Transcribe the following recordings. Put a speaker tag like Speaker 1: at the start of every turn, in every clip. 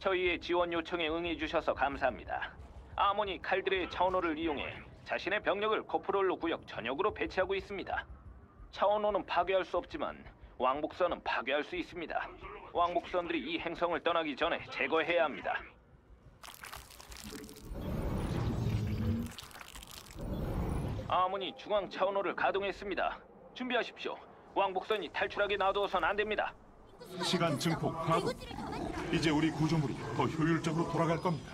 Speaker 1: 저희의 지원 요청에 응해주셔서 감사합니다. 아모니 칼들의 차원호를 이용해 자신의 병력을 코프롤로 구역 전역으로 배치하고 있습니다. 차원호는 파괴할 수 없지만 왕복선은 파괴할 수 있습니다. 왕복선들이 이 행성을 떠나기 전에 제거해야 합니다. 아모니 중앙 차원호를 가동했습니다. 준비하십시오. 왕복선이 탈출하게 놔두어선 안 됩니다.
Speaker 2: 시간 증폭 가동. 이제 우리 구조물이 더 효율적으로 돌아갈 겁니다.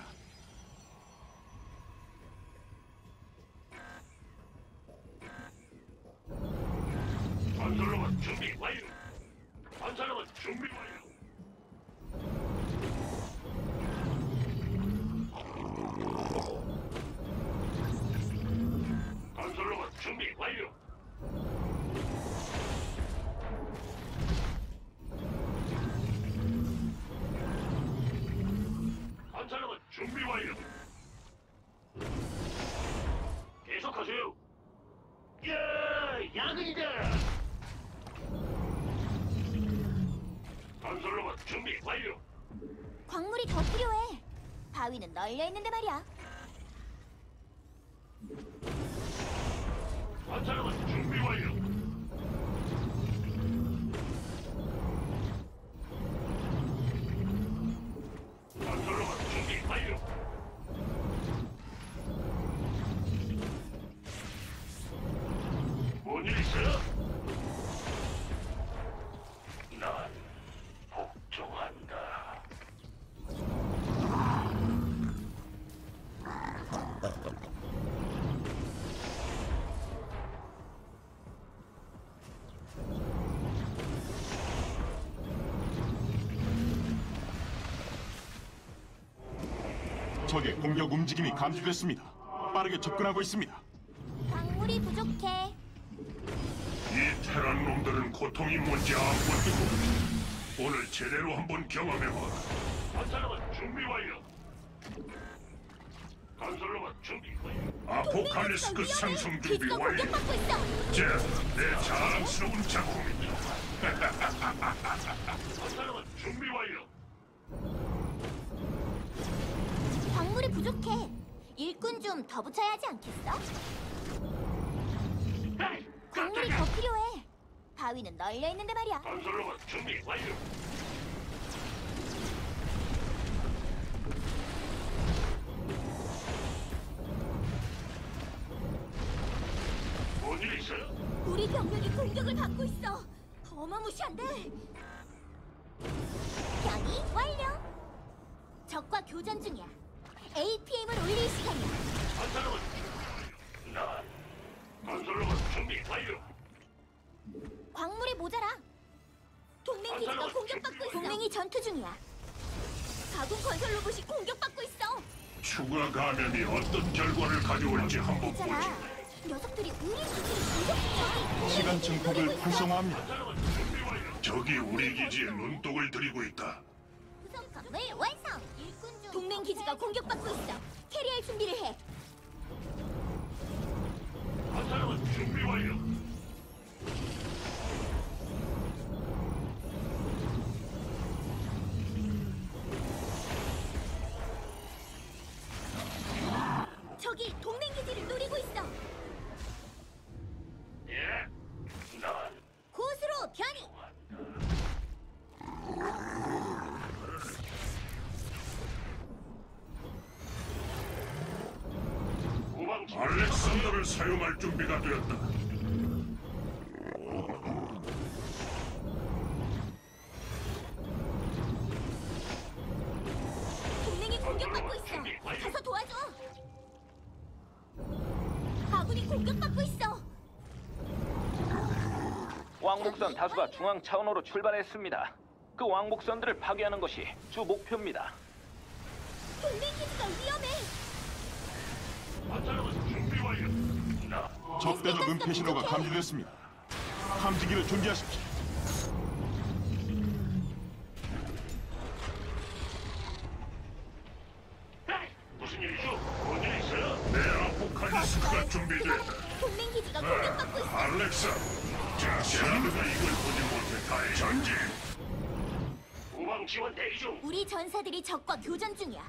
Speaker 3: 건설로봇 준비 완료. 건설로봇 준비 완료. 건설로봇 준비 완료. 건설로봇 준비 완료. 계속하세요. 야, 야근이다. 건설로봇 준비 완료.
Speaker 4: 광물이 더 필요해. 바위는 널려 있는데 말이야.
Speaker 3: 건설로봇 준비 완료. 건설로봇 준비 완료. 뭔일 있어요? 난 복종한다.
Speaker 2: 적의 공격 움직임이 감지됐습니다. 빠르게 접근하고 있습니다.
Speaker 4: 광물이 부족해.
Speaker 3: 이 테란 놈들은 고통이 뭔지 아무것도 오늘 제대로 한번 경험해봐라. 건설로봇 준비 완료. 건설로봇 준비 완료. 아포칼리스크 상승 준비
Speaker 4: 기지가
Speaker 3: 완료.
Speaker 4: 공격받고 있어.
Speaker 3: 자, 내 자랑스러운 작품이다. 건설로봇 준비 완료.
Speaker 4: 광물이 부족해. 일꾼 좀 더 붙여야 하지 않겠어?
Speaker 3: 에이,
Speaker 4: 광물이
Speaker 3: 깜짝이야.
Speaker 4: 더 필요해. 바위는 널려 있는데 말이야.
Speaker 3: 건설로봇 준비 완료. 뭔일 있어요?
Speaker 4: 우리 병력이 공격을 받고 있어. 어마무시한데. 변이 완료. 적과 교전 중이야. APM을 올릴 시간이야.
Speaker 3: 건설로봇 난 건설로봇 준비 완료.
Speaker 4: 광물이 모자라. 동맹 기지가 공격받고 있어. 동맹이 전투 중이야. 가군 건설 로봇이 공격받고 있어.
Speaker 3: 추가 감염이 어떤 결과를 가져올지 한번 보지.
Speaker 4: 있잖아. 녀석들이 우리 기지를 공격 중이야.
Speaker 2: 시간 증폭을 활성화합니다.
Speaker 3: 건설로봇 준비 완료. 적이 우리 기지에 눈독을 들이고 있다.
Speaker 4: 구성 건물 완성. 동맹 기지가 공격받고 있어. 캐리할 준비를 해.
Speaker 3: 건설로봇 준비 완료.
Speaker 4: 적이 동맹 기지를 노리고 있어.
Speaker 3: 예, 난
Speaker 4: 고수로 변이.
Speaker 3: 알렉산더를 사용할 준비가 되었다.
Speaker 4: 동맹이 공격받고 있어. 가서 도와줘. 아군이 공격받고 있어.
Speaker 1: 왕복선 다수가 중앙 차원호로 출발했습니다. 그 왕복선들을 파괴하는 것이 주 목표입니다.
Speaker 4: 동맹 기지가 위험해.
Speaker 3: 건설로봇 준비 완료. 나
Speaker 2: 적대적 은폐 신호가 감지됐습니다. 탐지기를 준비하십시오.
Speaker 3: 에이, 무슨 일이죠? 뭔일 있어요? 내 아포칼리스크가 준비됐다.
Speaker 4: 동맹 기지가 공격받고 있어.
Speaker 3: 알렉사, 자, 제라드가 이걸 보지 못해 다행. 전진. 우방 지원 대기 중.
Speaker 4: 우리 전사들이 적과 교전 중이야.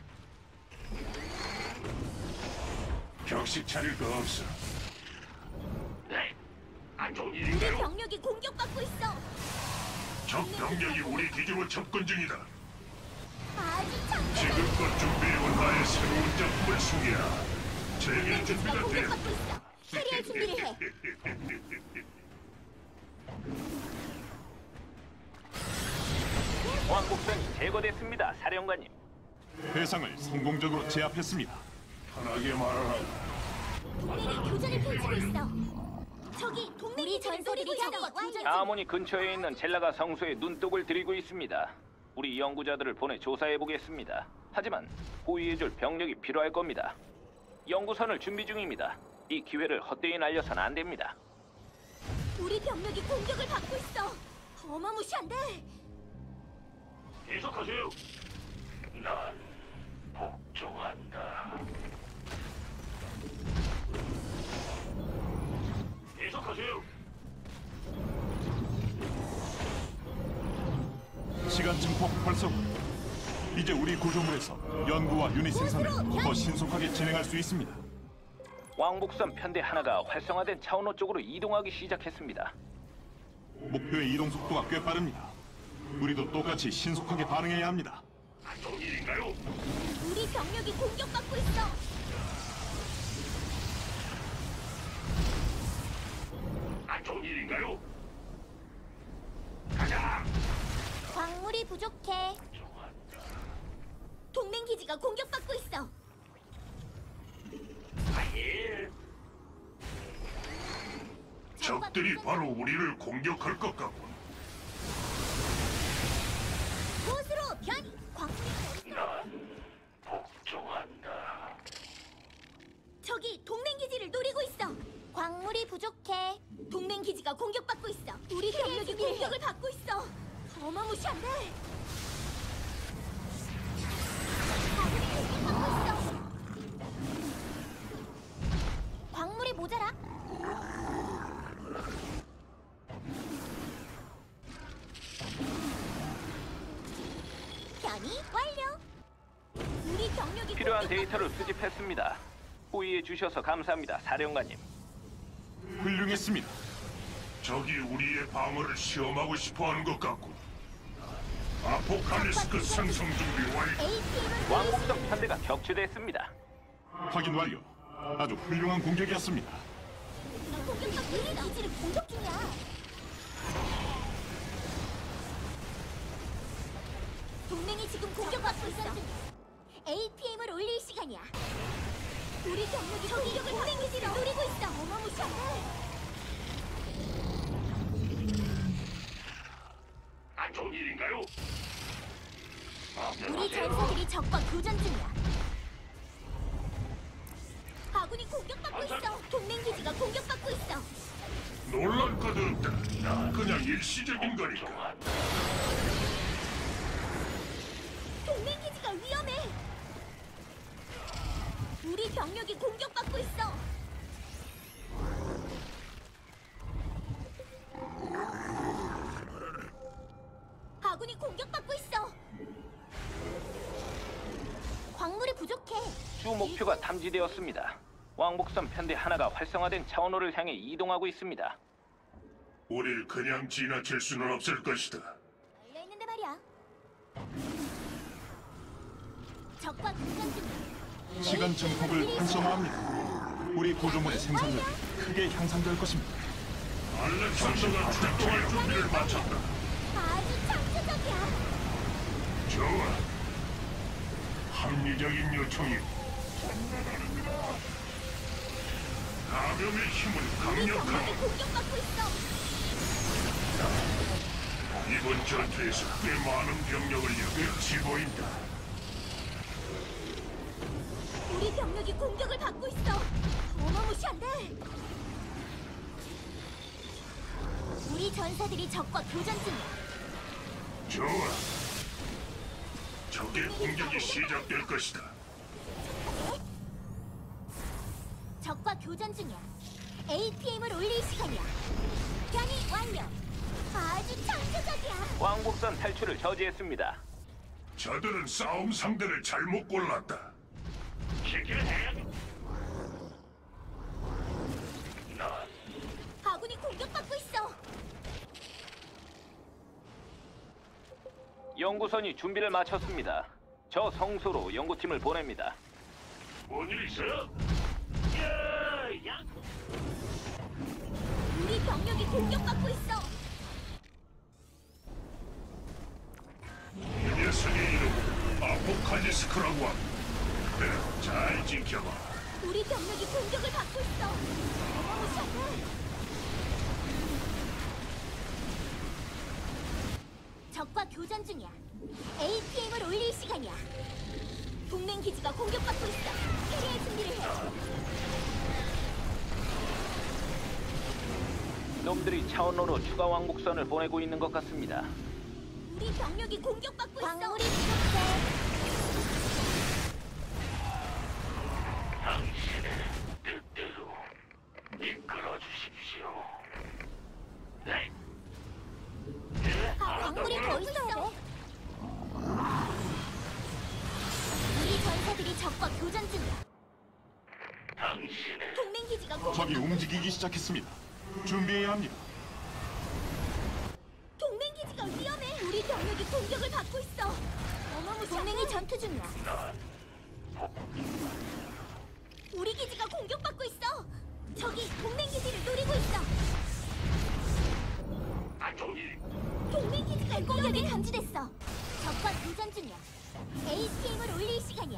Speaker 3: 격식 차릴 거 없어. 네. 안 좋은
Speaker 4: 우리
Speaker 3: 일인가요?
Speaker 4: 병력이 공격받고 있어.
Speaker 3: 적 병력이 우리 기지로 접근 중이다.
Speaker 4: 아주 장난.
Speaker 3: 지금껏 준비해온 나의 새로운 작품을 소개하라. 제길
Speaker 4: 동맹 기지가
Speaker 3: 준비가 되었다.
Speaker 4: 공격받고 있어. 처리할 준비를 해.
Speaker 1: 왕복선이 제거됐습니다, 사령관님.
Speaker 2: 대상을 성공적으로 제압했습니다.
Speaker 3: 편하게 말하라.
Speaker 4: 동맹이 교전을 펼치고 있어. 저기 동맹 기지를 노리고 있어. 교전 중.
Speaker 1: 아모니 근처에 있는 젤라가 성소에 눈독을 들이고 있습니다. 우리 연구자들을 보내 조사해 보겠습니다. 하지만 호위해줄 병력이 필요할 겁니다. 연구선을 준비 중입니다. 이 기회를 헛되이 날려선 안 됩니다.
Speaker 4: 우리 병력이 공격을 받고 있어. 어마무시한데.
Speaker 3: 계속하세요. 난 복종한다. 계속하세요.
Speaker 2: 시간 증폭 활성. 이제 우리 구조물에서 연구와 유닛 생산을 더 신속하게 진행할 수 있습니다.
Speaker 1: 왕복선 편대 하나가 활성화된 차원호 쪽으로 이동하기 시작했습니다.
Speaker 2: 목표의 이동 속도가 꽤 빠릅니다. 우리도 똑같이 신속하게 반응해야 합니다.
Speaker 3: 안 좋은 일인가요?
Speaker 4: 우리 병력이 공격받고 있어.
Speaker 3: 안 좋은 일인가요? 가자.
Speaker 4: 광물이 부족해. 동맹 기지가 공격받고 있어.
Speaker 3: 아예. 적들이 바로 우리를 공격할 것 같군.
Speaker 4: 곳으로 변. 광물이
Speaker 3: 난 복종한다.
Speaker 4: 저기 동맹 기지를 노리고 있어. 광물이 부족해. 동맹 기지가 공격받고 있어. 우리 병력이 공격을 받고 있어. 어마무시한데. 아군이 공격받고 있어. 광물이 모자라. 변이 완료. 우리 병력이
Speaker 1: 필요한
Speaker 4: 공격받고
Speaker 1: 데이터를
Speaker 4: 있어.
Speaker 1: 수집했습니다. 호의해 주셔서 감사합니다, 사령관님.
Speaker 2: 훌륭했습니다.
Speaker 3: 적이 우리의 방어를 시험하고 싶어하는 것 같군. 아포칼리스크 상성 준비 완료.
Speaker 4: APM을
Speaker 1: 왕복선 편대가 격추됐습니다.
Speaker 2: 확인 완료. 아주 훌륭한 공격이었습니다.
Speaker 4: 공격받고 우리 기지를 공격 중이야. 동맹이 지금 공격받고 있어. APM을 올릴 시간이야. 우리 병력이 공격을 동맹 기지를 노리고 있어. 어마무시한데.
Speaker 3: 안 좋은 일인가요?
Speaker 4: 우리 전사들이 적과 교전 중이야. 아군이 공격받고 있어. 동맹 기지가 공격받고 있어.
Speaker 3: 놀랄 것도 없다. 나 그냥 일시적인 거니까.
Speaker 4: 동맹 기지가 위험해. 우리 병력이 공격받고 있어. 아군이 공격받고 있어. 광물이 부족해.
Speaker 1: 주 목표가 탐지되었습니다. 왕복선 편대 하나가 활성화된 차원호를 향해 이동하고 있습니다.
Speaker 3: 우릴 그냥 지나칠 수는 없을 것이다.
Speaker 4: 열려 있는데 말이야. 적과 교전 중이야.
Speaker 2: 시간 증폭을 활성화합니다. 우리 구조물의 생산력이 크게 향상될 것입니다.
Speaker 3: 알렉산더가 출동할 준비를 마쳤다.
Speaker 4: 아주 창조적이야.
Speaker 3: 좋아. 합리적인 요청이. 감염의 힘은
Speaker 4: 우리
Speaker 3: 강력하다.
Speaker 4: 병력이 공격받고 있어.
Speaker 3: 이번 전투에서 꽤 많은 병력을 끝이 보인다.
Speaker 4: 우리 병력이 공격을 받고 있어. 어마무시한데. 우리 전사들이 적과 교전 중이야.
Speaker 3: 좋아. 적의 공격이 시작될 것이다.
Speaker 4: 적과 교전 중이야. APM을 올릴 시간이야. 변이 완료. 아주 창조적이야.
Speaker 1: 왕복선 탈출을 저지했습니다.
Speaker 3: 저들은 싸움 상대를 잘못 골랐다. 시키는 해야 돼.
Speaker 4: 아군이 공격받고 있어.
Speaker 1: 연구선이 준비를 마쳤습니다. 저 성소로 연구팀을 보냅니다.
Speaker 3: 뭔일 있어요? 야!
Speaker 4: 우리 병력이 공격받고 있어.
Speaker 3: 이 녀석의 이름은 아포칼리스크라고 합니다. 그래, 잘 지켜봐.
Speaker 4: 우리 병력이 공격을 받고 있어. 어마무시하네. 적과 교전 중이야. APM을 올릴 시간이야. 동맹 기지가 공격받고 있어. 캐리할 준비를 해.
Speaker 1: 놈들이 차원로로 추가 왕복선을 보내고 있는 것 같습니다.
Speaker 4: 우리 병력이 공격받고 있어. 광물이
Speaker 3: 당신의 뜻대로 이끌어 주십시오. 네.
Speaker 4: 부족해. 광물이 더 있어. 우리 전사들이 적과 교전 중이야.
Speaker 3: 당신의
Speaker 4: 동맹 기지가
Speaker 2: 적이 움직이기 시작했습니다. 준비해야 합니다.
Speaker 4: 동맹 기지가 위험해. 우리 병력이 공격을 받고 있어. 동맹이 전투 중이야. 우리 기지가 공격받고 있어. 적이 동맹 기지를 노리고 있어.
Speaker 3: 아종이
Speaker 4: 동맹 기지가 공격이 감지됐어. 적과 교전 중이야. APM을 올릴 시간이야.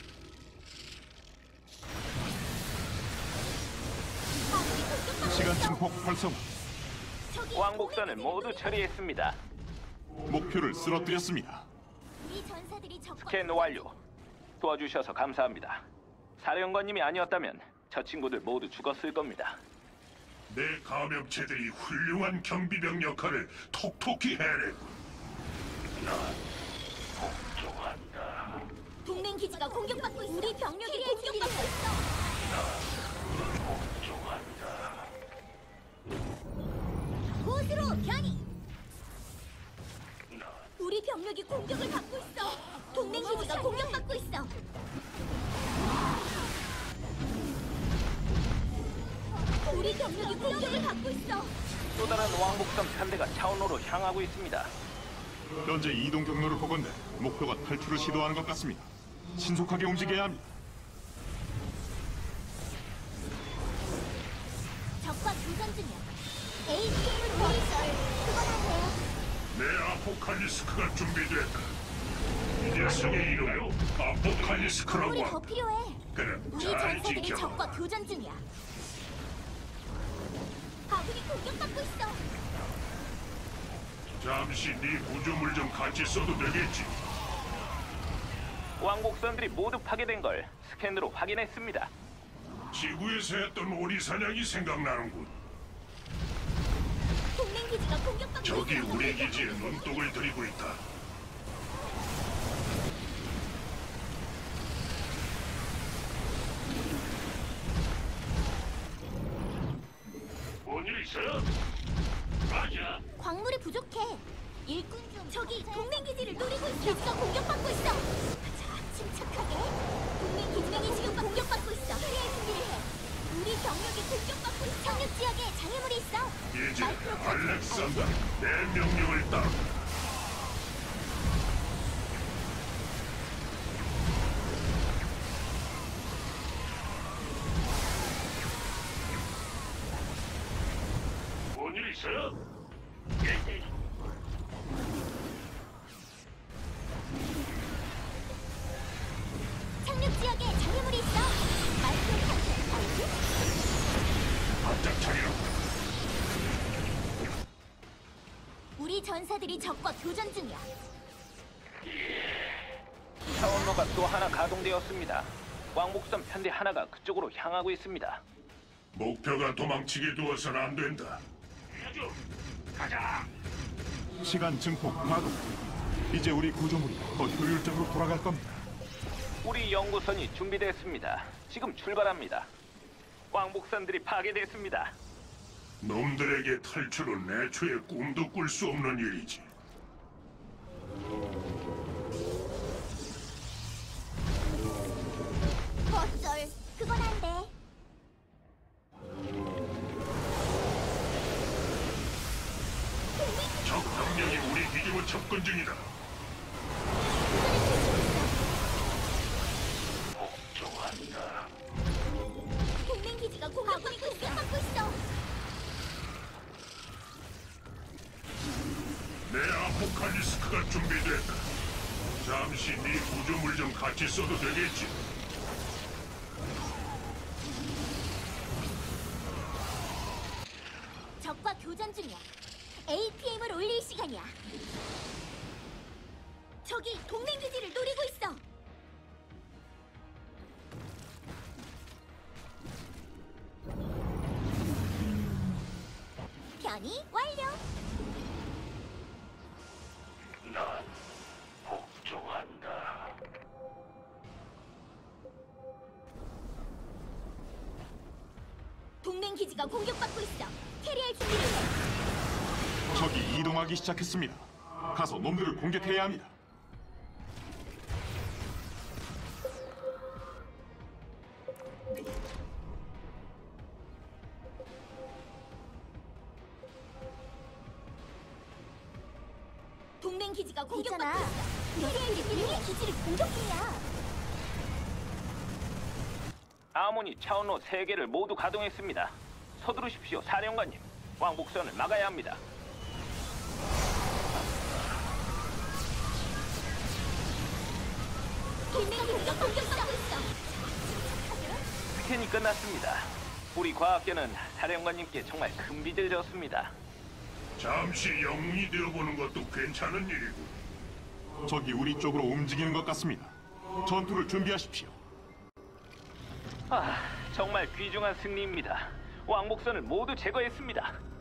Speaker 4: 아군이 공격받고
Speaker 2: 시간
Speaker 4: 있어.
Speaker 2: 증폭 활성.
Speaker 4: 적이
Speaker 1: 왕복선을
Speaker 4: 동맹
Speaker 1: 모두
Speaker 4: 기지를
Speaker 1: 처리했습니다.
Speaker 2: 목표를 쓰러뜨렸습니다.
Speaker 4: 우리 전사들이 적과
Speaker 1: 스캔 완료. 도와주셔서 감사합니다. 사령관님이 아니었다면 저 친구들 모두 죽었을 겁니다.
Speaker 3: 내 감염체들이 훌륭한 경비병 역할을 톡톡히 해냈군. 난 복종한다.
Speaker 4: 동맹 기지가 공격받고 있어. 우리 병력이 공격받고 있어.
Speaker 3: 복종한다.
Speaker 4: 곳으로 변이. 우리 병력이 공격을 받고 있어. 동맹 기지가 공격받고 있어. 우리 병력이 공격을 받고 있어.
Speaker 1: 또 다른 왕복선 편대가 차원로로 향하고 있습니다.
Speaker 2: 현재 이동 경로를 보건대 목표가 탈출을 시도하는 것 같습니다. 신속하게 움직여야 합니다.
Speaker 4: 적과 교전 중이야. APM을 보일 썰. 그건 안 돼요.
Speaker 3: 내 아포칼리스크가 준비됐다. 이 녀석의 이름은 아포칼리스크라고
Speaker 4: 우리 더
Speaker 3: 합니다.
Speaker 4: 필요해.
Speaker 3: 그래,
Speaker 4: 우리
Speaker 3: 잘
Speaker 4: 전사들이
Speaker 3: 지켜봐.
Speaker 4: 적과 교전 중이야. 아군이 공격받고 있어.
Speaker 3: 잠시 네 구조물 좀 같이 써도 되겠지?
Speaker 1: 왕복선들이 모두 파괴된 걸 스캔으로 확인했습니다.
Speaker 3: 지구에서 했던 오리 사냥이 생각나는군.
Speaker 4: 동맹 기지가 공격받고
Speaker 3: 저기
Speaker 4: 있어.
Speaker 3: 우리 기지에 눈독을 들이고 있다. 뭔일 있어요? 맞아.
Speaker 4: 광물이 부족해. 일꾼 중 저기 동맹 기지를 노리고 있어. 기지가 공격받고 있어. 자, 침착하게. 동맹 기지가 지금 공격받고 있어. 처리할 준비를 해. 우리 병력이 공격받고 있어. 착륙 지역에 장애물이 있어.
Speaker 3: 이제
Speaker 4: 마이크로
Speaker 3: 알렉산더 내 명령을 따라. 뭔일 있어요?
Speaker 4: 착륙 지역에 장애물이 있어. 마이크로 컨트롤 알지?
Speaker 3: 바짝 차리라.
Speaker 4: 우리 전사들이 적과 교전 중이야.
Speaker 1: 차원로가 또 하나 가동되었습니다. 왕복선 편대 하나가 그쪽으로 향하고 있습니다.
Speaker 3: 목표가 도망치게 두어서는 안 된다. 가자.
Speaker 2: 시간 증폭 가동. 이제 우리 구조물이 더 효율적으로 돌아갈 겁니다.
Speaker 1: 우리 연구선이 준비됐습니다. 지금 출발합니다. 왕복선들이 파괴됐습니다.
Speaker 3: 놈들에게 탈출은 애초에 꿈도 꿀 수 없는 일이지.
Speaker 4: 그건 안 돼.
Speaker 3: 적 병력이 우리 기지로 접근 중이다. 복종한다.
Speaker 4: 동맹 기지가 공격받고 있어.
Speaker 3: 내 아포칼리스크가 준비됐다. 잠시 네 구조물 좀 같이 써도 되겠지?
Speaker 4: 적과 교전 중이야. APM을 올릴 시간이야. 적이 동맹 기지를 노리고 있어. 변이 완료.
Speaker 3: 난 복종한다.
Speaker 4: 동맹 기지가 공격받고 있어. 캐리할 준비를 해.
Speaker 2: 적이 이동하기 시작했습니다. 가서 놈들을 공격해야 합니다.
Speaker 4: 동맹 기지가 공격받고 있어. 캐리할 준비를 해. 기지를 공격 중이야.
Speaker 1: 아모니 차원호 3개를 모두 가동했습니다. 서두르십시오, 사령관님. 왕복선을 막아야 합니다.
Speaker 4: 동맹 기지가 공격받고 있어.
Speaker 1: 스캔이 끝났습니다. 우리 과학계는 사령관님께 정말 큰 빚을 졌습니다.
Speaker 3: 잠시 영웅이 되어보는 것도 괜찮은 일이고.
Speaker 2: 적이 우리 쪽으로 움직이는 것 같습니다. 전투를 준비하십시오.
Speaker 1: 정말 귀중한 승리입니다. 왕복선을 모두 제거했습니다.